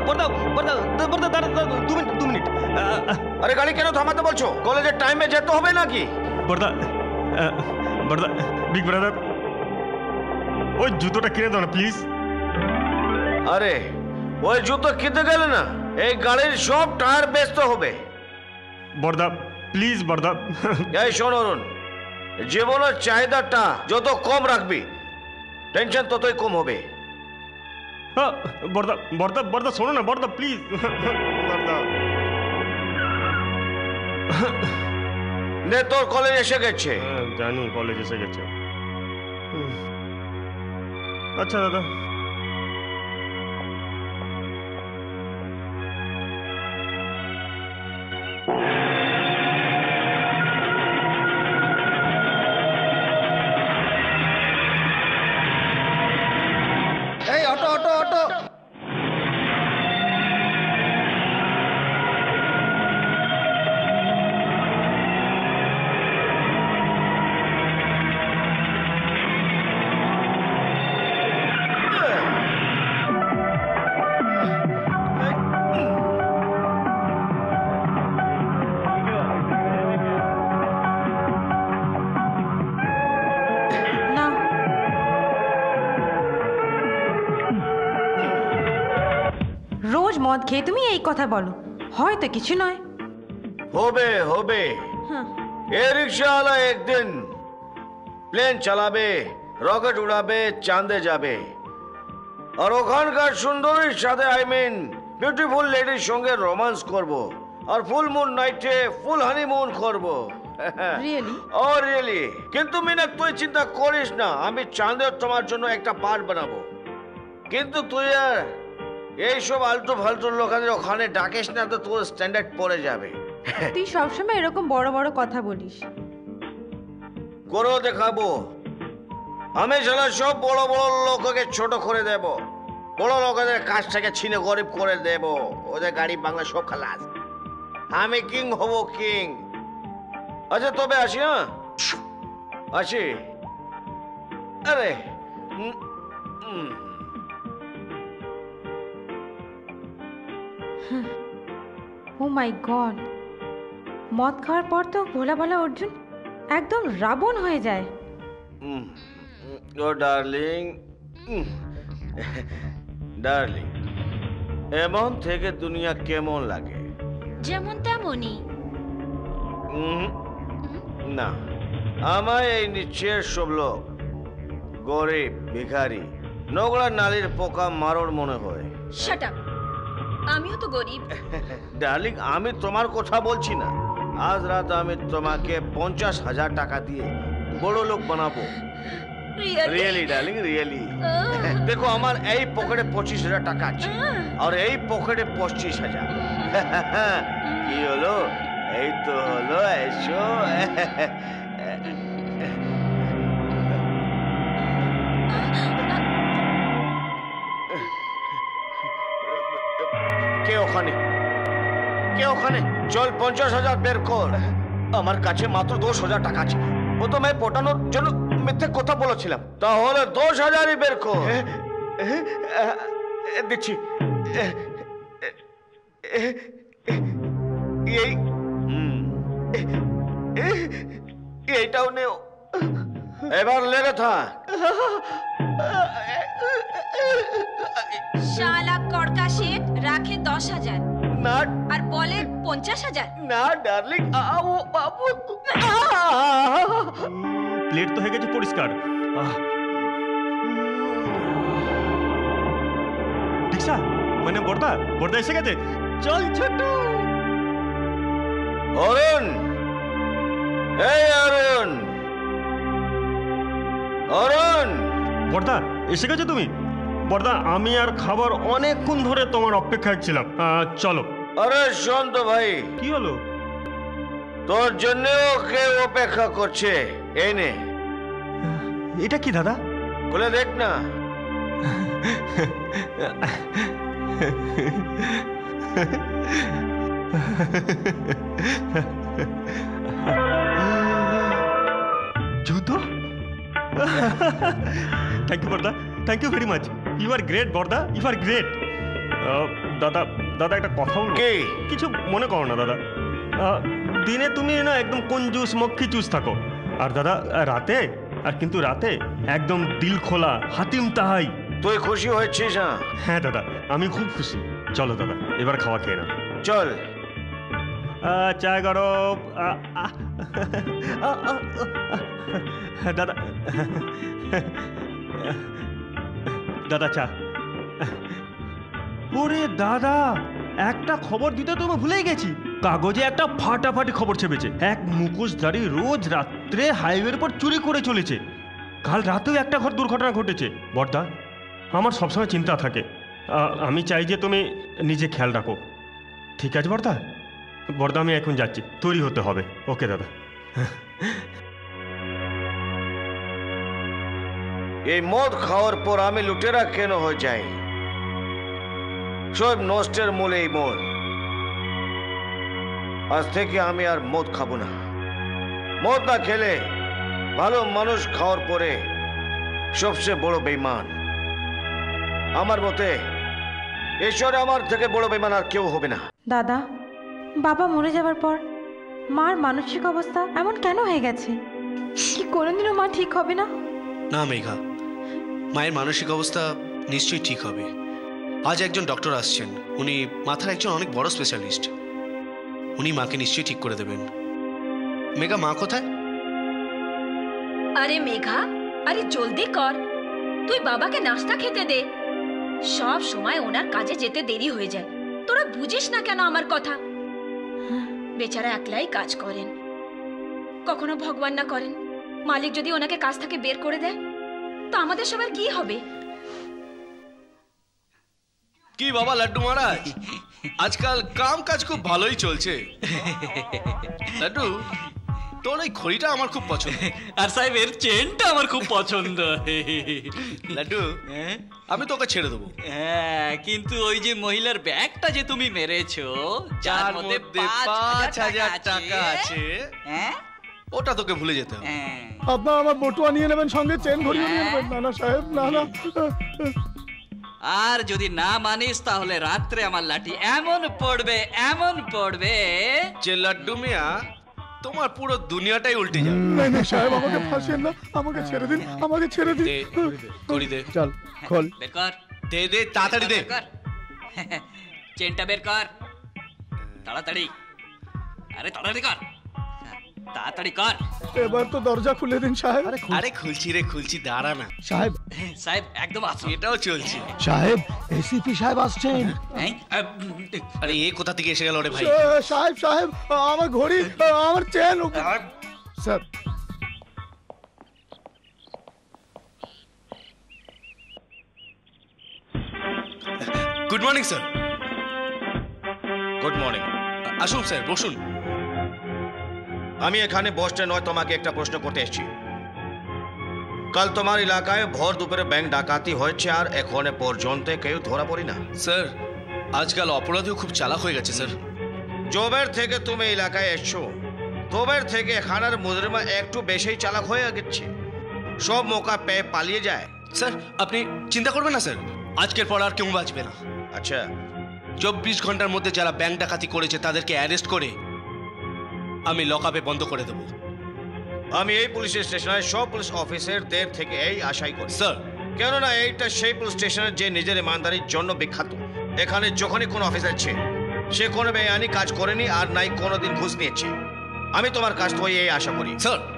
বর্দা বর্দা বর্দা দাঁড়া 2 মিনিট আরে গাড়ি কেন থামাতে বলছো? কলেজের টাইমে যেতে হবে নাকি? বর্দা বর্দা বিগ ব্রাদার ওই জুতোটা কিনে দাও না প্লিজ। আরে ওই জুতো কিনতে গেলে না এই গাড়ির সব টায়ার বেচতে হবে। বর্দা প্লিজ বর্দা। এই শোন অরুণ, জীবনের চাহিদাটা যত কম রাখবি টেনশন ততই কম হবে। বর্দা বর্দা বর্দা শোনো না বর্দা প্লিজ। বর্দা নে তোর কলেজ এসে গেছে। জানি কলেজ এসে গেছে। আচ্ছা দাদা এই অটো অটো অটো। রোজ মদ খেয়ে তুমি এই কথা বলো, হয়তো কিছু নয়। হবে হবে। এ রিক্সাওয়ালা একদিন প্লেন চালাবে, রকেট উড়াবে, চাঁদে যাবে, আর ওখানকার সুন্দরীর সাথে বিউটিফুল লেডির সঙ্গে রোমান্স করব, আর ফুল মুন নাইটে ফুল হানিমুন করব। Oh really? কিন্তু মিনাক তুই চিন্তা করিস না, আমি চাঁদে তোমার জন্য একটা পার্ট বানাবো। কিন্তু তুই আর এইসব আলতু ফালতু লোকেদের ওখানে ডাকিস না, তো তোর স্ট্যান্ডার্ড পড়ে যাবে। তুই সবসময় এরকম বড় বড় কথা বলিস। করো দেখাবো, আমি সালা সব বড় বড় লোককে ছোট করে দেব, বড় লোকেদের কাছ থেকে ছিনে গরিব করে দেব, ওদের গাড়ি বাংলা সব খালাস। আমি কিং হব, কিং। আচ্ছা তবে আসি, হ্যাঁ আসি। আরে ও মাই গড, মদ খাওয়ার পর তো ভোলা ভালা অর্জুন একদম রাবণ হয়ে যায়। ও ডার্লিং, ডার্লিং, এমন থেকে দুনিয়া কেমন লাগে? যেমন তেমনই। না, আমায় এই নিচের সব লোক গরিব, ভিখারি, নোংরা নালীর পোকা মারোর মনে হয়। শাট আপ, আমিও তো গরিব। ডার্লিং, আমি তোমার কথা বলছি না। আজ রাত আমি তোমাকে 50,000 টাকা দিয়ে বড় লোক বানাবো। Really darling, really. দেখো, আমার এই পকেটে 25,000 টাকা আছে, আর এই পকেটে 25,000। কি হলো? এই তো হলো। এসো। কে ওখানে? কে ওখানে? চল 50,000 বের কর। আমার কাছে মাত্র 10,000 টাকা আছে। ও তো আমি পটানোর জন্য মিথ্যে কথা বলেছিলাম। তাহলে 10,000ই বের কর। দিচ্ছি। এইটাও নেও। এবার লেগে থাক। শালা কড়কা শেঠ রাখে 10,000 না, আর বলে 50,000। না ডার্লিং, বাবু, প্লেট তো হয়ে গেছে পরিষ্কার। রিক্সা মানে বর্দা, বর্দা এসে গেছে। চল ছোট। অরুণ, এই অরুণ, অরুণ। বর্দা এসে গেছো তুমি? বর্দা, আমি আর খাবার অনেকক্ষণ ধরে তোমার অপেক্ষায় ছিলাম। চলো। আরে শোন তো ভাই। কি হলো? তোর জন্যও কেউ অপেক্ষা করছে। এই নে। এটা কি দাদা? খুলে দেখ না। জুতো? থ্যাংক ইউ বর্দা, thank you very much. You are great বর্দা, ইউ আর গ্রেট। দাদা দাদা একটা কথা বলবো? কি? কিছু মনে করো না দাদা। দিনে তুমি না একদম কঞ্জুস মক্ষী চুস থাকো, আর দাদা রাতে, আর কিন্তু রাতে একদম দিল খোলা হাতিম তাহাই। তুই খুশি হয়েছিস না? হ্যাঁ দাদা, আমি খুব খুশি। চলো দাদা, এবার খাওয়া খেয়ে নাও। চল। চায় গরম। দাদা দাদা চা। ওরে দাদা, একটা খবর দিতে তো আমি ভুলেই গেছি। কাগজে একটা ফাটাফাটি খবর ছেপেছে। এক মুখোশধারী রোজ রাত্রে হাইওয়ের উপর চুরি করে চলেছে। কাল রাতেও একটা ঘর দুর্ঘটনা ঘটেছে। বর্দা, আমার সবসময় চিন্তা থাকে। আমি চাই যে তুমি নিজে খেয়াল রাখো। ঠিক আছে বর্দা? বর্দা, আমি এখন যাচ্ছি, তৈরি হতে হবে। ওকে দাদা। এই মদ খাওয়ার পর আমি লুটেরা কেন হয়ে যাই? সব নষ্টের মূল এই মদ। আজ থেকে আমি আর মদ খাবো না। মদ না খেলে ভালো মানুষ খাওয়ার পরে সবচেয়ে বড় বেঈমান। আমার মতে ঈশ্বরে আমার থেকে বড় বেঈমান আর কেউ হবে না। দাদা, বাবা মরে যাওয়ার পর মার মানসিক অবস্থা এমন কেন হয়ে গেছে? কি কোনোদিনও মা ঠিক হবে না? না মেঘা, মায়ের মানসিক অবস্থা নিশ্চয়ই ঠিক হবে। আজ একজন ডক্টর আসছেন, উনি মাথার একজন অনেক বড় স্পেশালিস্ট। উনি মাকে নিশ্চয়ই ঠিক করে দেবেন। মেঘা, মা কোথায়? আরে মেঘা, আরে জলদি কর, তুই বাবাকে নাস্তা খেতে দে। সব সময় ওনার কাজে যেতে দেরি হয়ে যায়। তোরা বুঝিস না কেন আমার কথা? বেচারা একলাই কাজ করেন, কখনো ভগবান না করেন মালিক যদি ওনাকে কাজ থেকে বের করে দেয়, তো আমাদের সবার কি হবে? কি বাবা লাড্ডু মহারাজ, আজকাল কাম কাজ খুব ভালোই চলছে। লাড্ডু, তোর এই ঘড়িটা আমার খুব পছন্দ, আর সাহেব এর চেনটা আমার খুব পছন্দ। লাড্ডু আমি তোকে ছেড়ে দেবো। হ্যাঁ, কিন্তু ওই যে মহিলার ব্যাগটা যে তুমি মেরেছো, যার মধ্যে ৫,০০০ টাকা আছে, হ্যাঁ ওটা তোকে ভুলে যেতে হবে। হ্যাঁ। আপনার আমার বটুয়া নিয়ে নেবেন, সঙ্গে চেন ঘড়িও নিয়ে নেবেন। না না সাহেব, না না। আর যদি না মানিস তাহলে রাত্রে আমার লাঠি এমন পড়বে, এমন পড়বে যে লাড্ডু মিয়া, তোমার পুরো দুনিয়াটাই উল্টে যাবে। না না সাহেব, আমাকে ফাঁসিয়েন না, আমাকে ছেড়ে দিন, আমাকে ছেড়ে দিন। দে, ঘড়ি দে। চল খোল। বের কর, দে দে, তাড়াতাড়ি দে। বের কর। চেনটা বের কর, তাড়াতাড়ি। আরে তাড়াতাড়ি কর, তাড়াতাড়ি কর। এবার তো দরজা খুলে দিন সাহেব। আরে খুলছি রে, খুলছি, দাঁড়া না। সাহেব, সাহেব একদম আসুন। এটাও চলছে। সাহেব, এসিপি সাহেব আসছেন। হ্যাঁ? আরে এ কোথা থেকে এসে গেল রে ভাই? সাহেব সাহেব, আমার ঘড়ি, আমার chain. Sir, good morning sir. Good morning. আসুন স্যার, বসুন। আমি এখানে বসতে নয়, তোমাকে একটা প্রশ্ন করতে এসেছি। কাল তোমার এলাকায় ভর দুপুরে ব্যাংক ডাকাতি হয়েছে, আর এখনো পর্যন্ত কেউ ধরা পড়ি না। স্যার, আজকাল অপরাধীও খুব চালাক হয়ে গেছে স্যার। জবের থেকে তুমি এলাকায় এসছো, তবের থেকে এখানের মুজরিমা একটু বেশি চালাক হয়ে গেছে। সব মৌকা পেয়ে পালিয়ে যায়। স্যার, আপনি চিন্তা করবেন না স্যার, আজকের পর আর কেউ বাঁচবে না। আচ্ছা, 24 ঘন্টার মধ্যে যারা ব্যাংক ডাকাতি করেছে তাদেরকে অ্যারেস্ট করে আমি লকআপে বন্ধ করে দেবো। আমি এই পুলিশ স্টেশনের সব পুলিশ অফিসারদের থেকে এই আশাই করি স্যার, কেননা এইটা সেই পুলিশ স্টেশনের যে নিজের ইমানদারির জন্য বিখ্যাত। এখানে যখনই কোনো অফিসার আছে, সে কোনো বেআইনি কাজ করেনি আর নাই কোনোদিন ঘুষ নিয়েছে। আমি তোমার কাছ থেকে এই আশা করি। স্যার